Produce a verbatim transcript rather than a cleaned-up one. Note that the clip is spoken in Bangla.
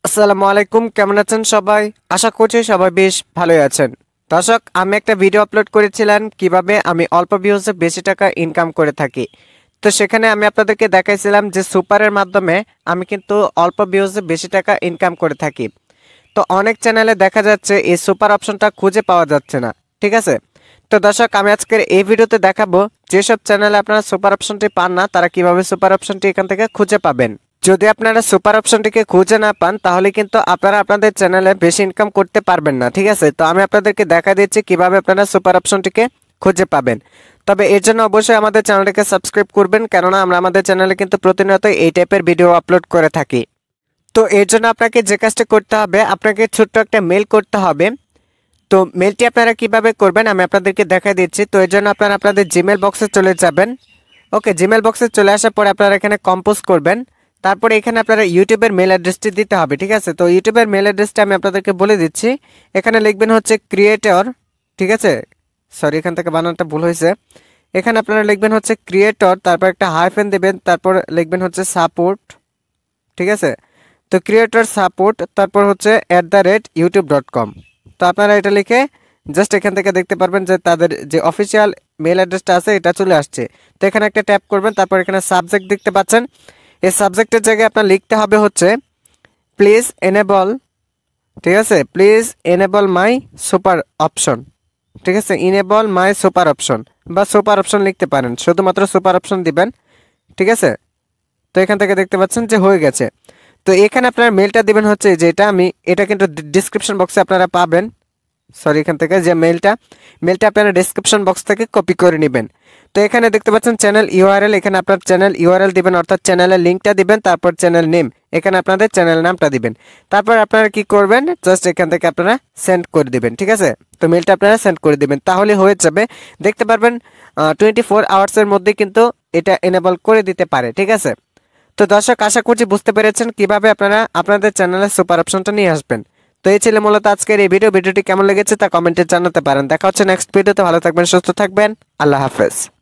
আসসালামু আলাইকুম, কেমন আছেন সবাই? আশা করছি সবাই বেশ ভালোই আছেন। দর্শক, আমি একটা ভিডিও আপলোড করেছিলাম কিভাবে আমি অল্প ভিউজে বেশি টাকা ইনকাম করে থাকি। তো সেখানে আমি আপনাদেরকে দেখাইছিলাম যে সুপারের মাধ্যমে আমি কিন্তু অল্প ভিউজে বেশি টাকা ইনকাম করে থাকি। তো অনেক চ্যানেলে দেখা যাচ্ছে এই সুপার অপশনটা খুঁজে পাওয়া যাচ্ছে না, ঠিক আছে? তো দর্শক, আমি আজকের এই ভিডিওতে দেখাবো যেসব চ্যানেলে আপনারা সুপার অপশনটি পান না তারা কিভাবে সুপার অপশনটি এখান থেকে খুঁজে পাবেন। যদি আপনারা সুপার অপশনটিকে খুঁজে না পান তাহলে কিন্তু আপনারা আপনাদের চ্যানেলে বেশি ইনকাম করতে পারবেন না, ঠিক আছে? তো আমি আপনাদেরকে দেখা দিচ্ছি কিভাবে আপনারা সুপার অপশনটিকে খুঁজে পাবেন। তবে এর জন্য অবশ্যই আমাদের চ্যানেলটিকে সাবস্ক্রাইব করবেন, কেননা আমরা আমাদের চ্যানেলে কিন্তু প্রতিনিয়ত এই টাইপের ভিডিও আপলোড করে থাকি। তো এর জন্য আপনাকে যে কাজটা করতে হবে, আপনাকে ছোট্ট একটা মেল করতে হবে। তো মেলটি আপনারা কিভাবে করবেন আমি আপনাদেরকে দেখা দিচ্ছি। তো এর জন্য আপনারা আপনাদের জিমেল বক্সে চলে যাবেন। ওকে, জিমেল বক্সে চলে আসার পরে আপনারা এখানে কম্পোজ করবেন। তারপরে এখানে আপনারা ইউটিউবের মেল অ্যাড্রেসটি দিতে হবে, ঠিক আছে? তো ইউটিউবের মেল অ্যাড্রেসটা আমি আপনাদেরকে বলে দিচ্ছি। এখানে লিখবেন হচ্ছে ক্রিয়েটর, ঠিক আছে? সরি, এখান থেকে বানানটা ভুল হয়েছে। এখানে আপনারা লিখবেন হচ্ছে ক্রিয়েটর, তারপর একটা হাইফেন দেবেন, তারপর লিখবেন হচ্ছে সাপোর্ট, ঠিক আছে? তো ক্রিয়েটর সাপোর্ট, তারপর হচ্ছে at the rate YouTube dot com. তো আপনারা এটা লিখে জাস্ট এখান থেকে দেখতে পারবেন যে তাদের যে অফিসিয়াল মেল অ্যাড্রেসটা আছে এটা চলে আসছে। তো এখানে একটা ট্যাপ করবেন, তারপর এখানে সাবজেক্ট দেখতে পাচ্ছেন। এই সাবজেক্টের জায়গায় আপনার লিখতে হবে হচ্ছে প্লিজ এনেবল, ঠিক আছে? Please enable my super option, ঠিক আছে? ইনেবল মাই সুপার অপশন বা সুপার অপশন লিখতে পারেন, শুধুমাত্র সুপার অপশন দিবেন, ঠিক আছে? তো এখান থেকে দেখতে পাচ্ছেন যে হয়ে গেছে। তো এখানে আপনার মেলটা দিবেন হচ্ছে যেটা আমি এটা কিন্তু ডিসক্রিপশন বক্সে আপনারা পাবেন। সরি, এখান থেকে যে মেলটা মেলটা আপনারা ডিসক্রিপশন বক্স থেকে কপি করে নেবেন। তো এখানে দেখতে পাচ্ছেন চ্যানেল ইউআরএল, এখানে আপনার চ্যানেল ইউআরএল দিবেন, অর্থাৎ চ্যানেলের লিঙ্কটা দিবেন, তারপর চ্যানেল নেম, এখানে আপনাদের চ্যানেল নামটা দিবেন। তারপর আপনারা কি করবেন, জাস্ট এখান থেকে আপনারা সেন্ড করে দিবেন, ঠিক আছে? তো মেলটা আপনারা সেন্ড করে দিবেন, তাহলে হয়ে যাবে। দেখতে পারবেন টোয়েন্টি ফোর আওয়ার্সের মধ্যে কিন্তু এটা এনেবল করে দিতে পারে, ঠিক আছে? তো দর্শক, আশা করছি বুঝতে পেরেছেন কিভাবে আপনারা আপনাদের চ্যানেলের সুপার অপশনটা নিয়ে আসবেন। তো এই ছিল মূলত আজকের এই ভিডিও। ভিডিওটি কেমন লেগেছে তা কমেন্টে জানাতে পারেন। দেখা হচ্ছে নেক্সট ভিডিওতে। ভালো থাকবেন, সুস্থ থাকবেন, আল্লাহ হাফেজ।